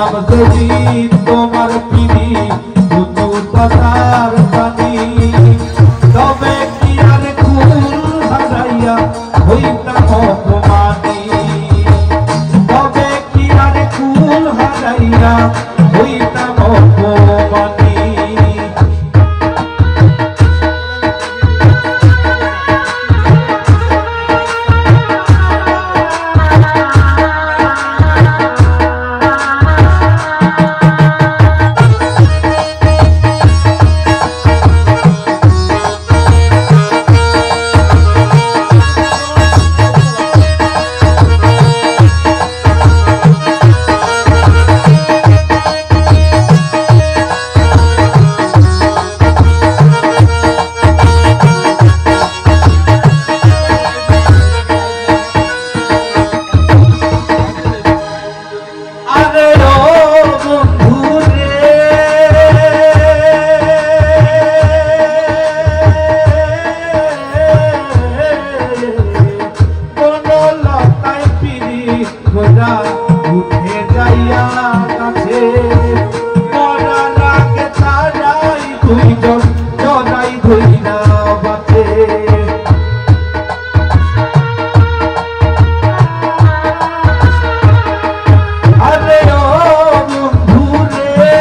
জানতাম যদি তোমার পিড়ি প্রচুর পাতার পানি তবে কি আর কুল হারাইয়া হইতাম অপমানী তবে কি আর কুল হারাইয়া হইতাম অপমানী উঠে যাইয়া কাছে মরার আগে তারাই দুইজন জড়াই ধইরা বাঁচে আরে ও বন্ধুরে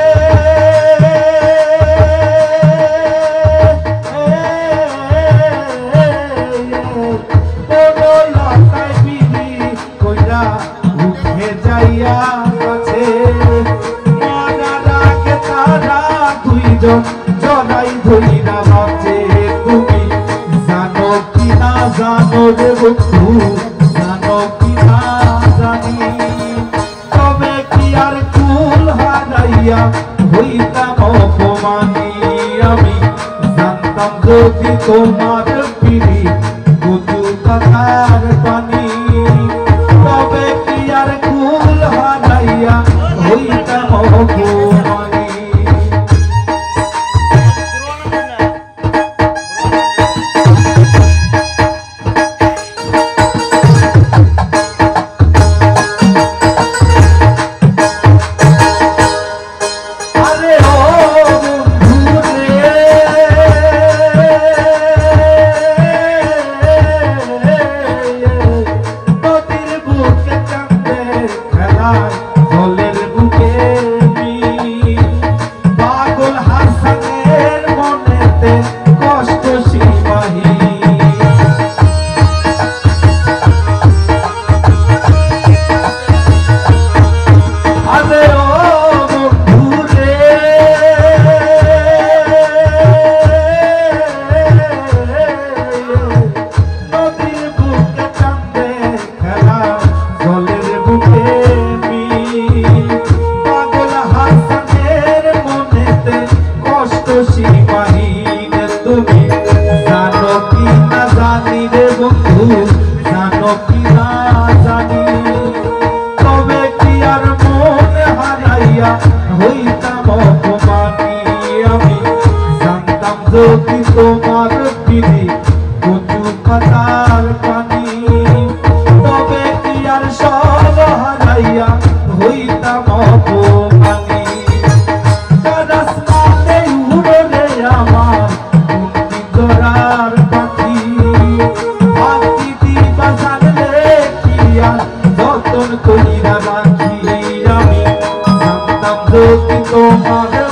কোনো লতায় বিড়ি কইরা উঠে যাইয়া কাছে মরার আগে তারা দুইজন জড়াই ধইরা বাঁচে তুমি জানো কি না জানো রে বন্ধু জানো কি না জানি তবে কি আর কুল হারাইয়া হইতাম অপমানী আমি জানতাম যদি তোমার পিড়ি কচু পাতার পানি তবে কি আর কুল হারাইয়া হইতাম অপমানী আরে ও বন্ধুরে নদীর বুকে কান্দে খেলায় জলের বুকে পাগল হাসানের মনেতে কষ্ট সীমাহীন আরে ও বন্ধুরে নদীর বুকে কান্দে খেলা জলের বুকে পাগল হাসানের মনেতে কষ্ট সীমাহীন তুমি জানো কি না জানি রে বন্ধু জানো কি না জানি তবে কি আর মন হারাইয়া হইতাম অপমানী আমি জানতাম যদি তোমার পিড়ি কচু পাতার পানি তবে কি আর সব হারাইয়া হইতাম অপমানী আসমানে উড়ে আমার মুক্তি ধরার পাখি পাখি দিবা জানলে কি আর যতন কইরা রাখি আমি জানতাম যদি তোমার